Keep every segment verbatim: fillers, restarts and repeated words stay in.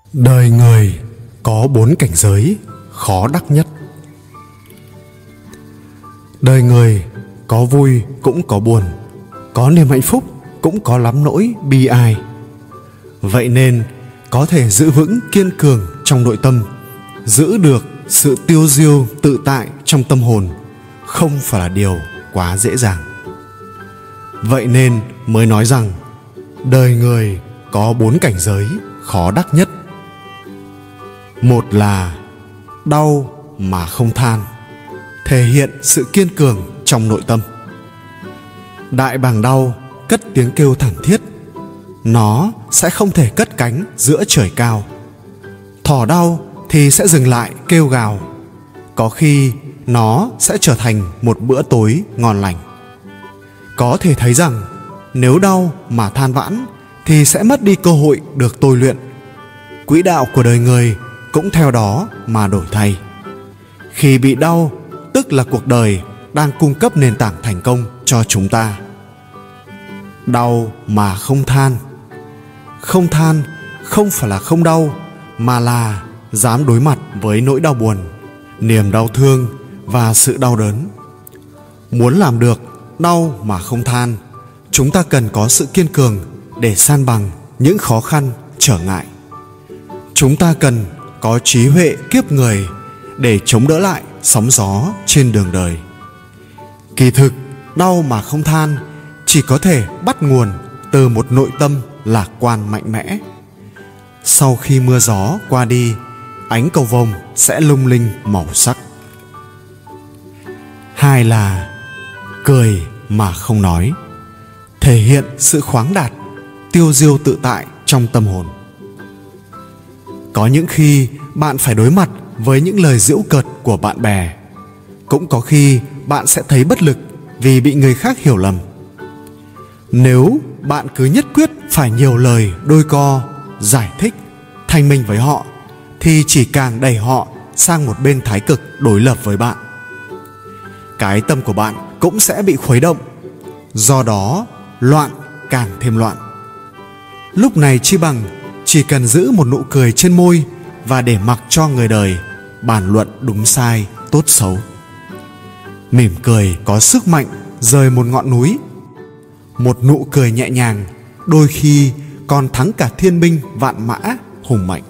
Đời người có bốn cảnh giới khó đắc nhất. Đời người có vui cũng có buồn, có niềm hạnh phúc cũng có lắm nỗi bi ai. Vậy nên có thể giữ vững kiên cường trong nội tâm, giữ được sự tiêu diêu tự tại trong tâm hồn không phải là điều quá dễ dàng. Vậy nên mới nói rằng đời người có bốn cảnh giới khó đắc nhất. Một là đau mà không than, thể hiện sự kiên cường trong nội tâm. Đại bàng đau cất tiếng kêu thảm thiết, nó sẽ không thể cất cánh giữa trời cao. Thỏ đau thì sẽ dừng lại kêu gào, có khi nó sẽ trở thành một bữa tối ngon lành. Có thể thấy rằng nếu đau mà than vãn thì sẽ mất đi cơ hội được tôi luyện. Quỹ đạo của đời người cũng theo đó mà đổi thay. Khi bị đau, tức là cuộc đời đang cung cấp nền tảng thành công cho chúng ta. Đau mà không than. Không than không phải là không đau, mà là dám đối mặt với nỗi đau buồn, niềm đau thương và sự đau đớn. Muốn làm được đau mà không than, chúng ta cần có sự kiên cường để san bằng những khó khăn, trở ngại. Chúng ta cần có trí huệ kiếp người để chống đỡ lại sóng gió trên đường đời. Kỳ thực, đau mà không than chỉ có thể bắt nguồn từ một nội tâm lạc quan mạnh mẽ. Sau khi mưa gió qua đi, ánh cầu vồng sẽ lung linh màu sắc. Hai là cười mà không nói, thể hiện sự khoáng đạt, tiêu diêu tự tại trong tâm hồn. Có những khi bạn phải đối mặt với những lời giễu cợt của bạn bè. Cũng có khi bạn sẽ thấy bất lực vì bị người khác hiểu lầm. Nếu bạn cứ nhất quyết phải nhiều lời đôi co, giải thích, thanh minh với họ, thì chỉ càng đẩy họ sang một bên thái cực đối lập với bạn. Cái tâm của bạn cũng sẽ bị khuấy động, do đó loạn càng thêm loạn. Lúc này chi bằng chỉ cần giữ một nụ cười trên môi và để mặc cho người đời bàn luận đúng sai, tốt xấu. Mỉm cười có sức mạnh rời một ngọn núi. Một nụ cười nhẹ nhàng đôi khi còn thắng cả thiên binh vạn mã hùng mạnh.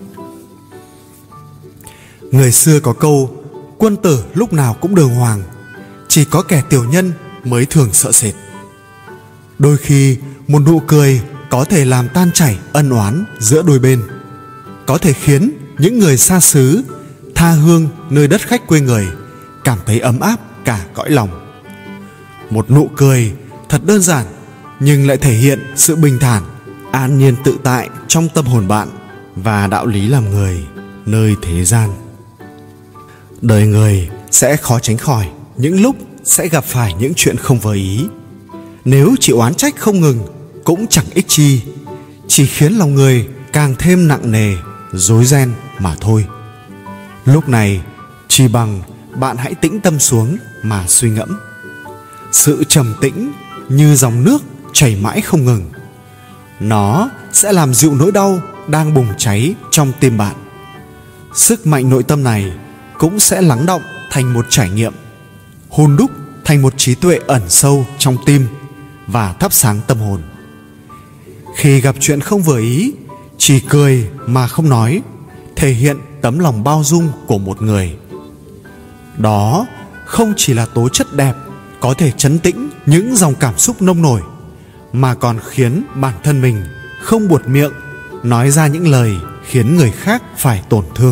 Người xưa có câu quân tử lúc nào cũng đường hoàng, chỉ có kẻ tiểu nhân mới thường sợ sệt. Đôi khi một nụ cười có thể làm tan chảy ân oán giữa đôi bên, có thể khiến những người xa xứ tha hương nơi đất khách quê người cảm thấy ấm áp cả cõi lòng. Một nụ cười thật đơn giản nhưng lại thể hiện sự bình thản, an nhiên tự tại trong tâm hồn bạn và đạo lý làm người nơi thế gian. Đời người sẽ khó tránh khỏi những lúc sẽ gặp phải những chuyện không vừa ý. Nếu chỉ oán trách không ngừng cũng chẳng ích chi, chỉ khiến lòng người càng thêm nặng nề, rối ren mà thôi. Lúc này chỉ bằng bạn hãy tĩnh tâm xuống mà suy ngẫm. Sự trầm tĩnh như dòng nước chảy mãi không ngừng, nó sẽ làm dịu nỗi đau đang bùng cháy trong tim bạn. Sức mạnh nội tâm này cũng sẽ lắng đọng thành một trải nghiệm, hun đúc thành một trí tuệ ẩn sâu trong tim và thắp sáng tâm hồn. Khi gặp chuyện không vừa ý, chỉ cười mà không nói, thể hiện tấm lòng bao dung của một người. Đó không chỉ là tố chất đẹp có thể trấn tĩnh những dòng cảm xúc nông nổi, mà còn khiến bản thân mình không buột miệng nói ra những lời khiến người khác phải tổn thương.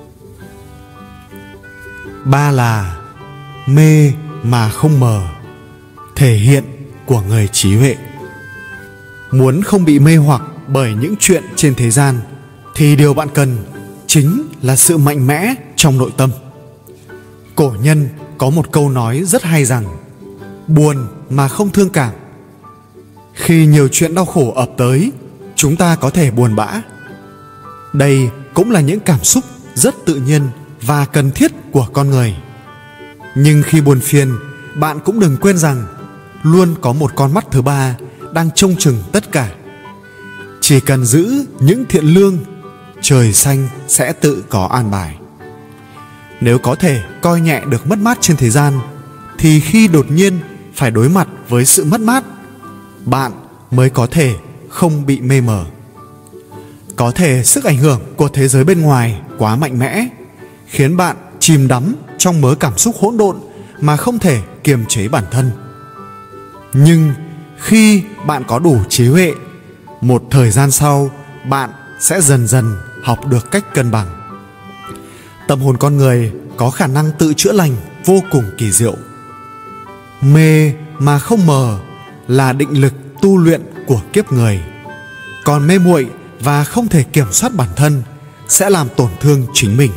Ba là mê mà không mờ, thể hiện của người trí huệ. Muốn không bị mê hoặc bởi những chuyện trên thế gian thì điều bạn cần chính là sự mạnh mẽ trong nội tâm. Cổ nhân có một câu nói rất hay rằng buồn mà không thương cảm. Khi nhiều chuyện đau khổ ập tới, chúng ta có thể buồn bã. Đây cũng là những cảm xúc rất tự nhiên và cần thiết của con người. Nhưng khi buồn phiền, bạn cũng đừng quên rằng luôn có một con mắt thứ ba đang trông chừng tất cả. Chỉ cần giữ những thiện lương, trời xanh sẽ tự có an bài. Nếu có thể coi nhẹ được mất mát trên thế gian, thì khi đột nhiên phải đối mặt với sự mất mát, bạn mới có thể không bị mê mờ. Có thể sức ảnh hưởng của thế giới bên ngoài quá mạnh mẽ, khiến bạn chìm đắm trong mớ cảm xúc hỗn độn mà không thể kiềm chế bản thân. Nhưng khi bạn có đủ trí huệ, một thời gian sau bạn sẽ dần dần học được cách cân bằng. Tâm hồn con người có khả năng tự chữa lành vô cùng kỳ diệu. Mê mà không mờ là định lực tu luyện của kiếp người, còn mê muội và không thể kiểm soát bản thân sẽ làm tổn thương chính mình.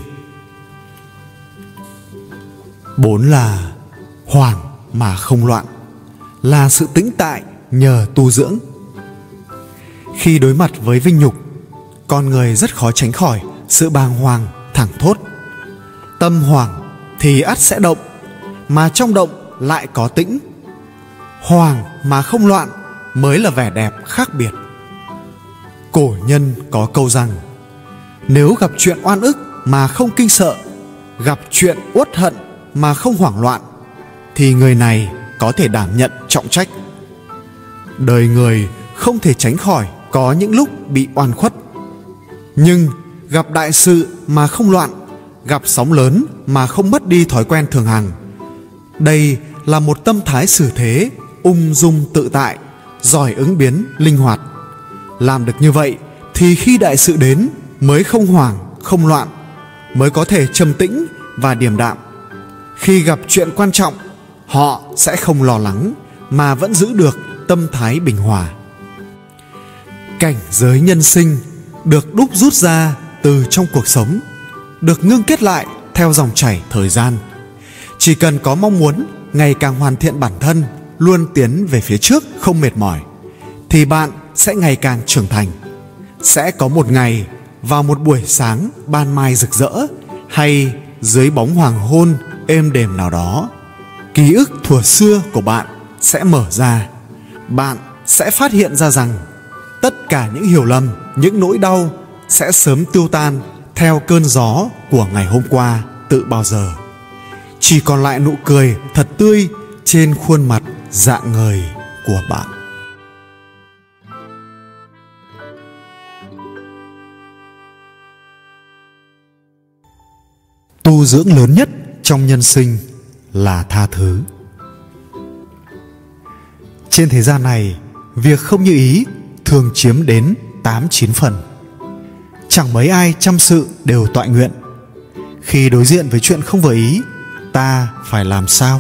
Bốn là hoảng mà không loạn, là sự tĩnh tại nhờ tu dưỡng. Khi đối mặt với vinh nhục, con người rất khó tránh khỏi sự bàng hoàng, thảng thốt. Tâm hoảng thì ắt sẽ động, mà trong động lại có tĩnh. Hoảng mà không loạn mới là vẻ đẹp khác biệt. Cổ nhân có câu rằng: nếu gặp chuyện oan ức mà không kinh sợ, gặp chuyện uất hận mà không hoảng loạn, thì người này có thể đảm nhận trọng trách. Đời người không thể tránh khỏi có những lúc bị oan khuất, nhưng gặp đại sự mà không loạn, gặp sóng lớn mà không mất đi thói quen thường hằng, đây là một tâm thái xử thế ung dung tự tại, giỏi ứng biến linh hoạt. Làm được như vậy thì khi đại sự đến mới không hoảng không loạn, mới có thể trầm tĩnh và điềm đạm. Khi gặp chuyện quan trọng, họ sẽ không lo lắng mà vẫn giữ được tâm thái bình hòa. Cảnh giới nhân sinh được đúc rút ra từ trong cuộc sống, được ngưng kết lại theo dòng chảy thời gian. Chỉ cần có mong muốn ngày càng hoàn thiện bản thân, luôn tiến về phía trước không mệt mỏi, thì bạn sẽ ngày càng trưởng thành. Sẽ có một ngày, vào một buổi sáng ban mai rực rỡ, hay dưới bóng hoàng hôn êm đềm nào đó, ký ức thuở xưa của bạn sẽ mở ra. Bạn sẽ phát hiện ra rằng tất cả những hiểu lầm, những nỗi đau sẽ sớm tiêu tan theo cơn gió của ngày hôm qua tự bao giờ. Chỉ còn lại nụ cười thật tươi trên khuôn mặt rạng ngời của bạn. Tu dưỡng lớn nhất trong nhân sinh là tha thứ. Trên thế gian này, việc không như ý thường chiếm đến tám chín phần. Chẳng mấy ai chăm sự đều toại nguyện. Khi đối diện với chuyện không vừa ý, ta phải làm sao?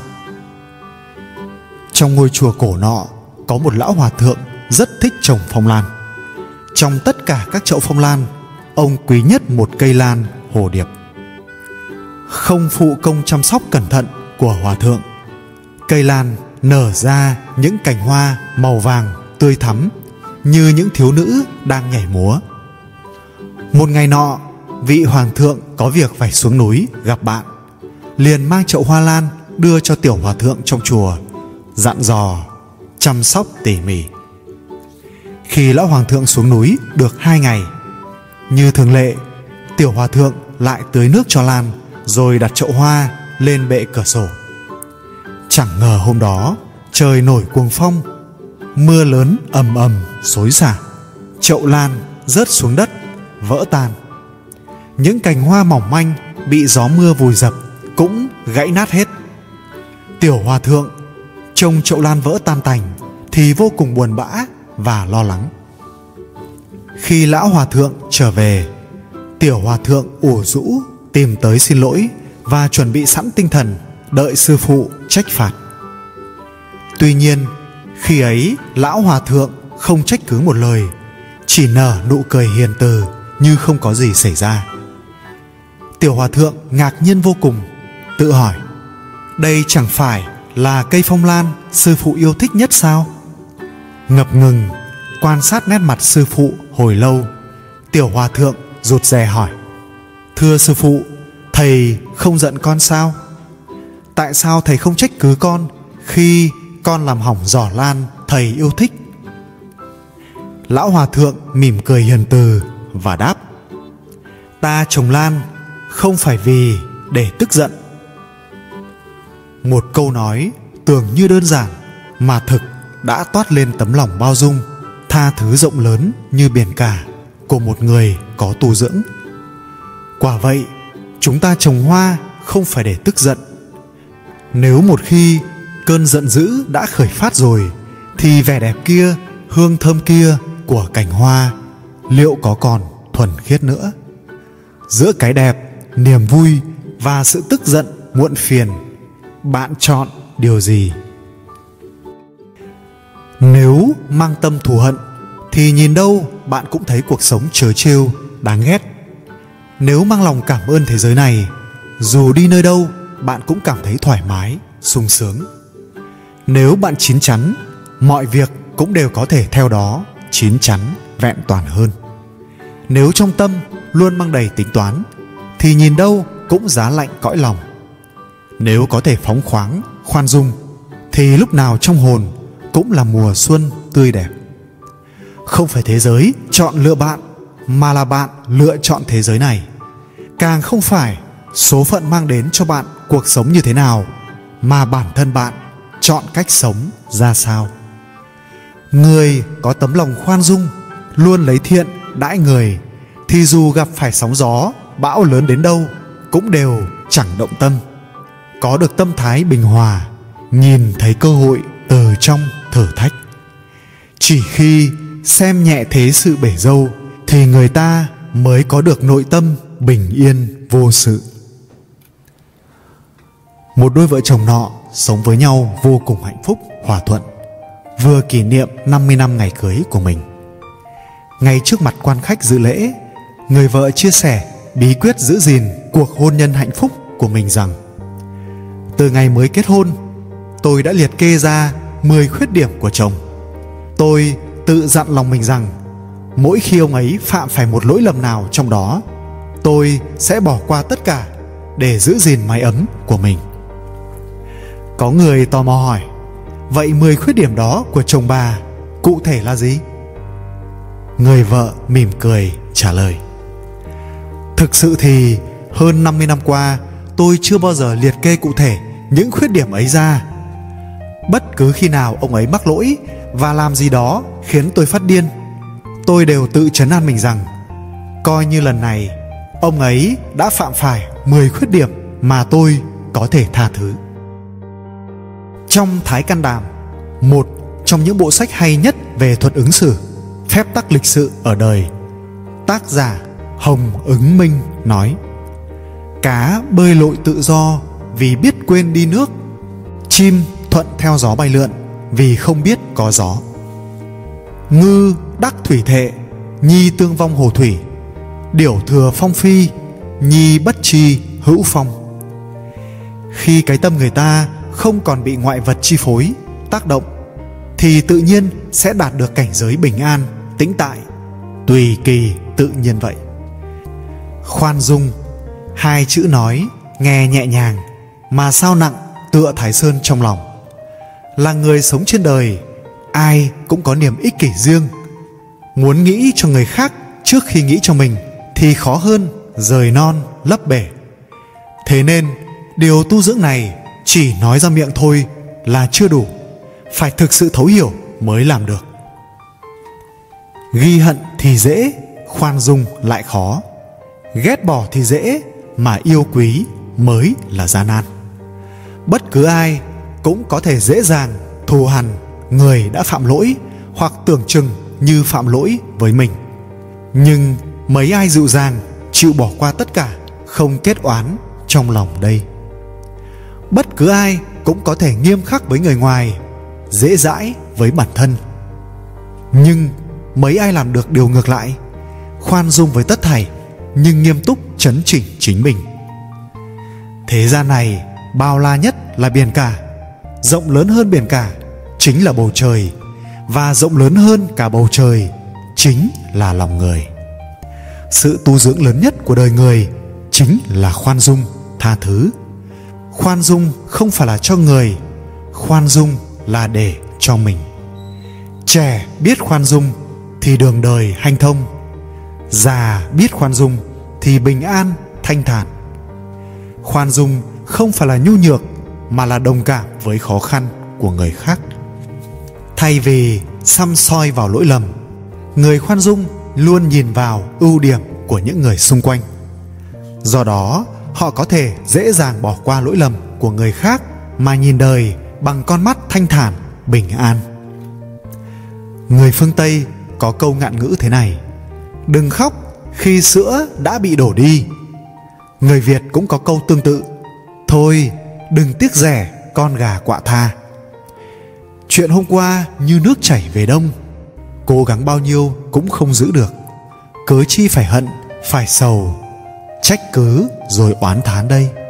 Trong ngôi chùa cổ nọ có một lão hòa thượng rất thích trồng phong lan. Trong tất cả các chậu phong lan, ông quý nhất một cây lan hồ điệp. Không phụ công chăm sóc cẩn thận của hòa thượng, cây lan nở ra những cành hoa màu vàng tươi thắm như những thiếu nữ đang nhảy múa. Một ngày nọ, vị hoàng thượng có việc phải xuống núi gặp bạn, liền mang chậu hoa lan đưa cho tiểu hòa thượng trong chùa, dặn dò chăm sóc tỉ mỉ. Khi lão hoàng thượng xuống núi được hai ngày, như thường lệ, tiểu hòa thượng lại tưới nước cho lan, rồi đặt chậu hoa lên bệ cửa sổ. Chẳng ngờ hôm đó trời nổi cuồng phong, mưa lớn ầm ầm xối xả, chậu lan rớt xuống đất vỡ tan. Những cành hoa mỏng manh bị gió mưa vùi dập cũng gãy nát hết. Tiểu hòa thượng trông chậu lan vỡ tan tành thì vô cùng buồn bã và lo lắng. Khi lão hòa thượng trở về, tiểu hòa thượng ủ rũ tìm tới xin lỗi và chuẩn bị sẵn tinh thần đợi sư phụ trách phạt. Tuy nhiên, khi ấy lão hòa thượng không trách cứ một lời, chỉ nở nụ cười hiền từ như không có gì xảy ra. Tiểu hòa thượng ngạc nhiên vô cùng, tự hỏi: đây chẳng phải là cây phong lan sư phụ yêu thích nhất sao? Ngập ngừng quan sát nét mặt sư phụ hồi lâu, tiểu hòa thượng rụt rè hỏi: thưa sư phụ, thầy không giận con sao? Tại sao thầy không trách cứ con khi con làm hỏng giỏ lan thầy yêu thích? Lão hòa thượng mỉm cười hiền từ và đáp: Ta trồng lan không phải vì để tức giận. Một câu nói tưởng như đơn giản mà thực đã toát lên tấm lòng bao dung, tha thứ rộng lớn như biển cả của một người có tu dưỡng. Quả vậy, chúng ta trồng hoa không phải để tức giận. Nếu một khi cơn giận dữ đã khởi phát rồi, thì vẻ đẹp kia, hương thơm kia của cành hoa liệu có còn thuần khiết nữa? Giữa cái đẹp, niềm vui và sự tức giận, muộn phiền, bạn chọn điều gì? Nếu mang tâm thù hận thì nhìn đâu bạn cũng thấy cuộc sống trớ trêu, đáng ghét. Nếu mang lòng cảm ơn thế giới này, dù đi nơi đâu bạn cũng cảm thấy thoải mái, sung sướng. Nếu bạn chín chắn, mọi việc cũng đều có thể theo đó chín chắn, vẹn toàn hơn. Nếu trong tâm luôn mang đầy tính toán, thì nhìn đâu cũng giá lạnh cõi lòng. Nếu có thể phóng khoáng, khoan dung, thì lúc nào trong hồn cũng là mùa xuân tươi đẹp. Không phải thế giới chọn lựa bạn, mà là bạn lựa chọn thế giới này. Càng không phải số phận mang đến cho bạn cuộc sống như thế nào, mà bản thân bạn chọn cách sống ra sao. Người có tấm lòng khoan dung, luôn lấy thiện đãi người, thì dù gặp phải sóng gió, bão lớn đến đâu cũng đều chẳng động tâm. Có được tâm thái bình hòa, nhìn thấy cơ hội từ trong thử thách. Chỉ khi xem nhẹ thế sự bể dâu, thì người ta mới có được nội tâm bình yên vô sự. Một đôi vợ chồng nọ sống với nhau vô cùng hạnh phúc, hòa thuận, vừa kỷ niệm năm mươi năm ngày cưới của mình. Ngay trước mặt quan khách dự lễ, người vợ chia sẻ bí quyết giữ gìn cuộc hôn nhân hạnh phúc của mình rằng: từ ngày mới kết hôn, tôi đã liệt kê ra mười khuyết điểm của chồng. Tôi tự dặn lòng mình rằng mỗi khi ông ấy phạm phải một lỗi lầm nào trong đó, tôi sẽ bỏ qua tất cả để giữ gìn mái ấm của mình. Có người tò mò hỏi: vậy mười khuyết điểm đó của chồng bà cụ thể là gì? Người vợ mỉm cười trả lời: thực sự thì hơn năm mươi năm qua, tôi chưa bao giờ liệt kê cụ thể những khuyết điểm ấy ra. Bất cứ khi nào ông ấy mắc lỗi và làm gì đó khiến tôi phát điên, tôi đều tự trấn an mình rằng coi như lần này ông ấy đã phạm phải mười khuyết điểm mà tôi có thể tha thứ. Trong Thái Can Đàm, một trong những bộ sách hay nhất về thuật ứng xử, phép tắc lịch sự ở đời, tác giả Hồng Ứng Minh nói: cá bơi lội tự do vì biết quên đi nước, chim thuận theo gió bay lượn vì không biết có gió. Ngư đắc thủy thệ, nhi tương vong hồ thủy, điểu thừa phong phi, nhi bất tri hữu phong. Khi cái tâm người ta không còn bị ngoại vật chi phối, tác động, thì tự nhiên sẽ đạt được cảnh giới bình an, tĩnh tại, tùy kỳ tự nhiên vậy. Khoan dung, hai chữ nói nghe nhẹ nhàng mà sao nặng tựa Thái Sơn trong lòng. Là người sống trên đời, ai cũng có niềm ích kỷ riêng. Muốn nghĩ cho người khác trước khi nghĩ cho mình thì khó hơn rời non lấp bể. Thế nên điều tu dưỡng này chỉ nói ra miệng thôi là chưa đủ, phải thực sự thấu hiểu mới làm được. Ghi hận thì dễ, khoan dung lại khó. Ghét bỏ thì dễ, mà yêu quý mới là gian nan. Bất cứ ai cũng có thể dễ dàng thù hằn người đã phạm lỗi hoặc tưởng chừng như phạm lỗi với mình. Nhưng mấy ai dịu dàng chịu bỏ qua tất cả, không kết oán trong lòng đây. Bất cứ ai cũng có thể nghiêm khắc với người ngoài, dễ dãi với bản thân. Nhưng mấy ai làm được điều ngược lại, khoan dung với tất thảy nhưng nghiêm túc chấn chỉnh chính mình. Thế gian này bao la nhất là biển cả, rộng lớn hơn biển cả chính là bầu trời, và rộng lớn hơn cả bầu trời chính là lòng người. Sự tu dưỡng lớn nhất của đời người chính là khoan dung, tha thứ. Khoan dung không phải là cho người, khoan dung là để cho mình. Trẻ biết khoan dung thì đường đời hanh thông, già biết khoan dung thì bình an, thanh thản. Khoan dung không phải là nhu nhược, mà là đồng cảm với khó khăn của người khác. Thay vì săm soi vào lỗi lầm, người khoan dung luôn nhìn vào ưu điểm của những người xung quanh. Do đó, họ có thể dễ dàng bỏ qua lỗi lầm của người khác mà nhìn đời bằng con mắt thanh thản, bình an. Người phương Tây có câu ngạn ngữ thế này: đừng khóc khi sữa đã bị đổ đi. Người Việt cũng có câu tương tự: thôi đừng tiếc rẻ con gà quạ tha. Chuyện hôm qua như nước chảy về đông, cố gắng bao nhiêu cũng không giữ được. Cớ chi phải hận, phải sầu, trách cứ rồi oán thán đây.